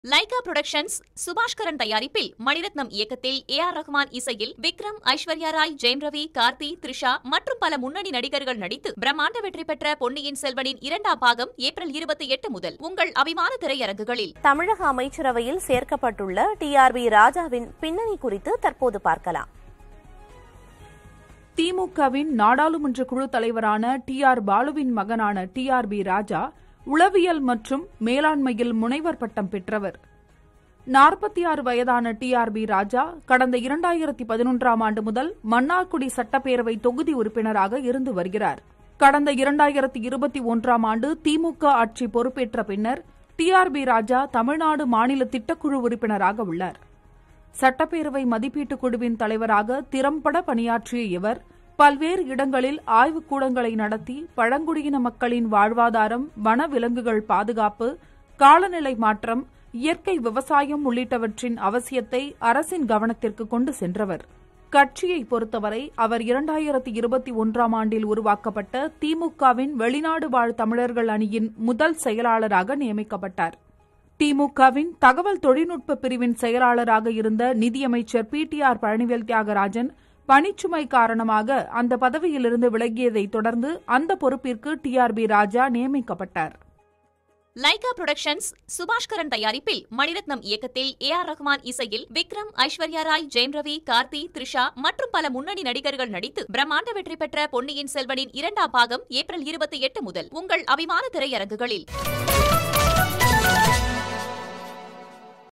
Lyca productions Subaskaran தயாரிப்பில் மணிரத்னம் இயக்கத்தில் A.R.. Rahman இசையில் விக்ரம், ஐஸ்வர்யா ராய், ஜெயம் ரவி, கார்த்தி, த்ரிஷா மற்றும் பல முன்னணி நடிகர்கள் நடித்து பிரம்மாண்ட வெற்றி பெற்ற பொன்னியின் செல்வனின் 2ஆம் பாகம் ஏப்ரல் 28 முதல் உங்கள் அபிமான திரையரங்குகளில். தமிழக அமைச்சரவையில் சேர்க்கப்பட்டுள்ள டி.ஆர்.பி. ராஜாவின் பின்னணி குறித்து தற்போது பார்க்கலாம். திமுகவின் நாடாளுமன்ற குழு தலைவரான டி.ஆர். பாலுவின் மகனான டி.ஆர்.பி. ராஜா உளவியல் மற்றும் மேலாண்மையில் முனைவர் பட்டம் பெற்றவர். 46 வயதான டி.ஆர்.பி. ராஜா கடந்த 2011ஆம் ஆண்டு முதல் மன்னார்குடி சட்டப்பேரவை தொகுதி உறுப்பினராக இருந்து வருகிறார். கடந்த 2021ஆம் ஆண்டு திமுக ஆட்சி பொறுப்பேற்ற பின்னர் டி.ஆர்.பி. ராஜா தமிழ்நாடு மாநில திட்டக்குழு உறுப்பினராக உள்ளார். சட்டப்பேரவை மதிப்பீட்டுக் குழுவின் தலைவராக திறம்பட பணியாற்றிய இவர் பல்வேறு இடங்களில் ஆய்வுக்கூடங்களை நடத்தி பழங்குடியின மக்களின் வாழ்வாதாரம், வனவிலங்குகள் பாதுகாப்பு, காலநிலை மாற்றம், இயற்கை விவசாயம் உள்ளிட்டவற்றின் அவசியத்தை அரசின் கவனத்திற்கு கொண்டு சென்றவர். கட்சியை பொறுத்தவரை அவர் 2021ஆம் ஆண்டில் உருவாக்கப்பட்ட திமுகவின் வெளிநாடு வாழ் தமிழர்கள் அணியின் முதல் செயலாளராக நியமிக்கப்பட்டார். திமுகவின் தகவல் தொழில்நுட்ப பிரிவின் செயலாளராக இருந்த நிதியமைச்சர் பி.டி.ஆர். பழனிவேல் தியாகராஜன் பணிச்சுமை காரணமாக அந்த பதவியிலிருந்து விலகியதை தொடர்ந்து அந்த பொறுப்பிற்கு டி.ஆர்.பி. ராஜா நியமிக்கப்பட்டார். லைகா புரொடக்ஷன்ஸ் சுபாஷ்கரன் தயாரிப்பில் மணிரத்னம் இயக்கத்தில் ஏ.ஆர். ரஹ்மான் இசையில் விக்ரம், ஐஸ்வர்யா ராய், ஜெயம் ரவி, கார்த்தி, த்ரிஷா மற்றும் பல முன்னணி நடிகர்கள் நடித்து பிரம்மாண்ட வெற்றி பெற்ற பொன்னியின் செல்வனின் 2ஆம் பாகம் ஏப்ரல் 28 முதல் உங்கள் அபிமான திரையரங்குகளில்.